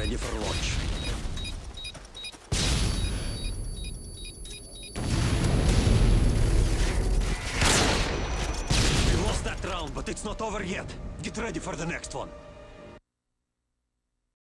ready for launch. We lost that round, but it's not over yet. Get ready for the next one.